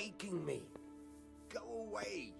waking me. Go away.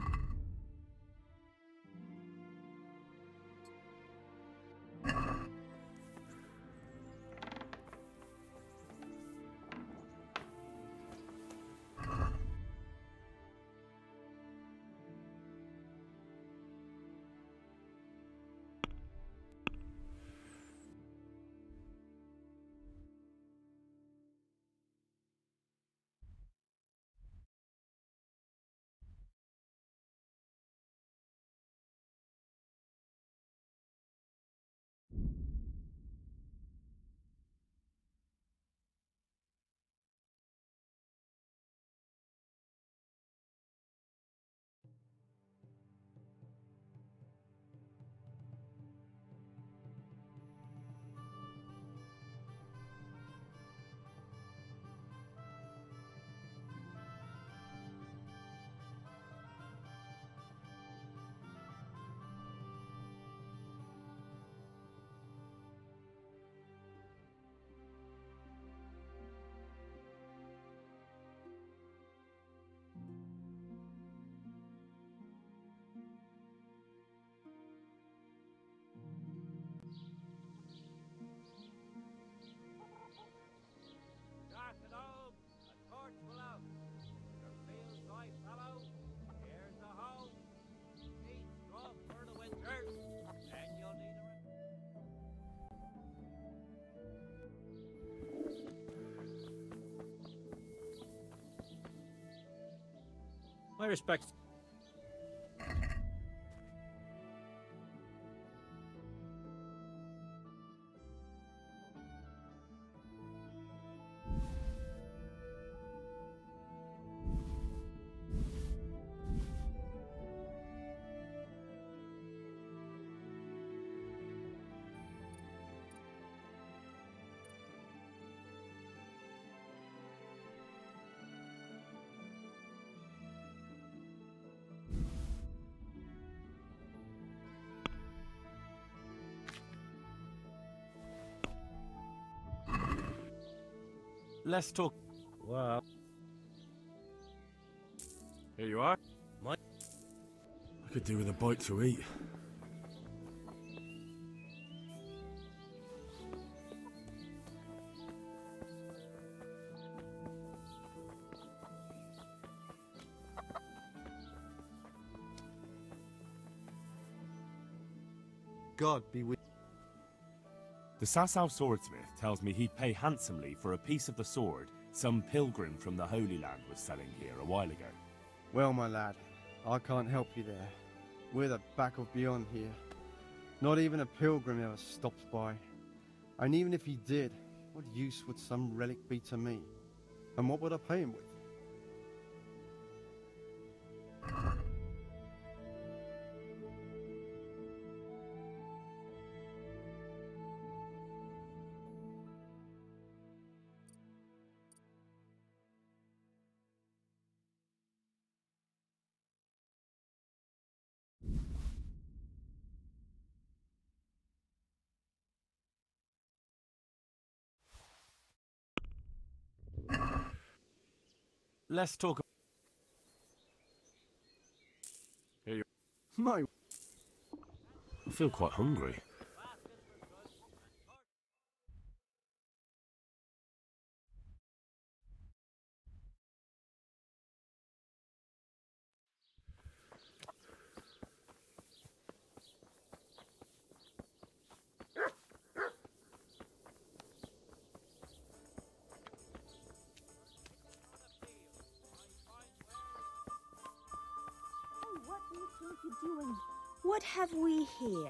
My respects. Let's talk. Wow. Here you are. My. I could do with a bite to eat. God be with. The Sasau swordsmith tells me he'd pay handsomely for a piece of the sword some pilgrim from the Holy Land was selling here a while ago. Well, my lad, I can't help you there. We're the back of beyond here. Not even a pilgrim ever stops by. And even if he did, what use would some relic be to me? And what would I pay him with? Let's talk. Here you My. I feel quite hungry. What do you think you're doing? What have we here?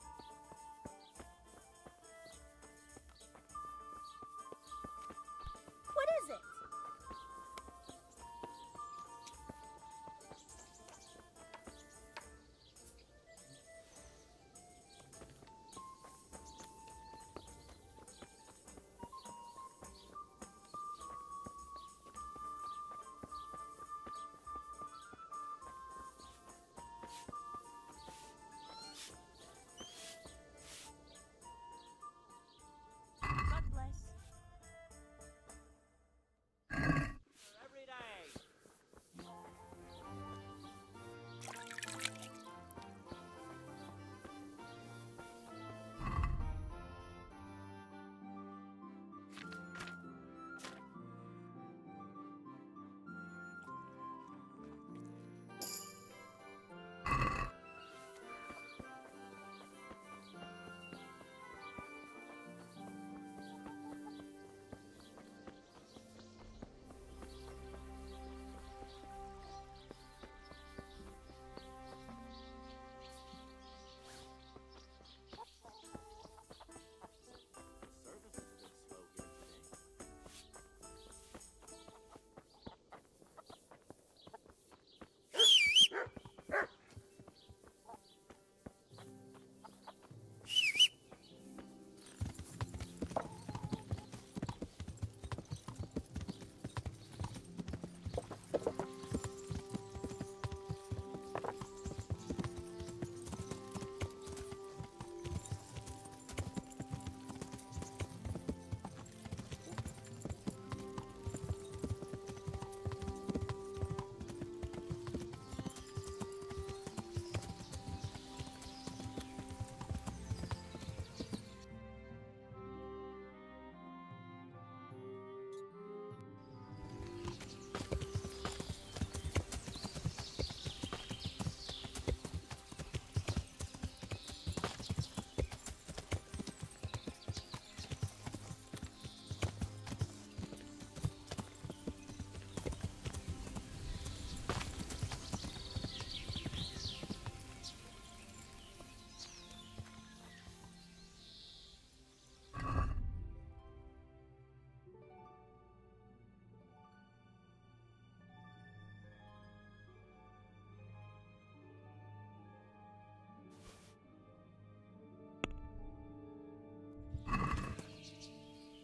What is it?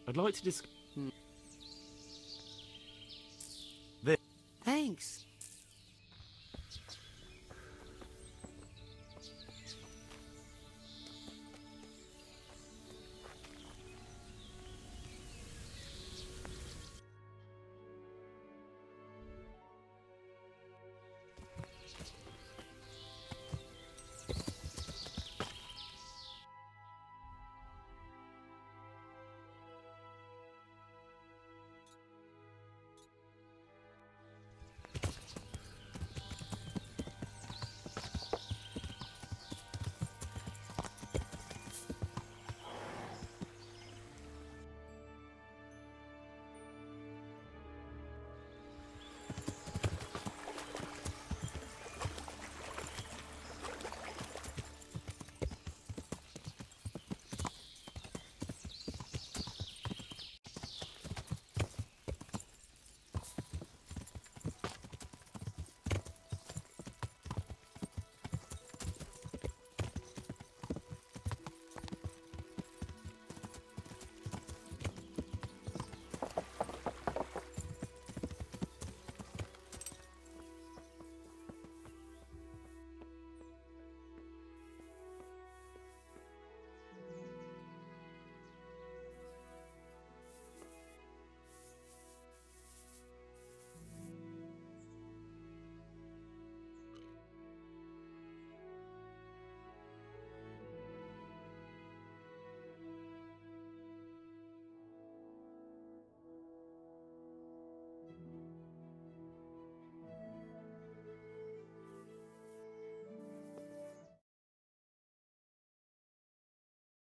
I'd like to discuss... Thanks.